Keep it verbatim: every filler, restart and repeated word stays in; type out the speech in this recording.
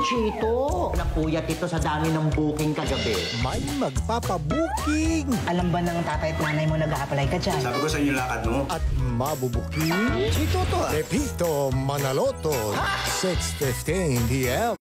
Chito. Napuyat ito sa dami ng booking kagabi. May magpapabooking. Alam ba ng tatay at nanay mo nag-a-apply ka dyan? Sabi ko sa inyo lakad mo. At mabubuking. Chito to ah. Pepito Manaloto. six fifteen p m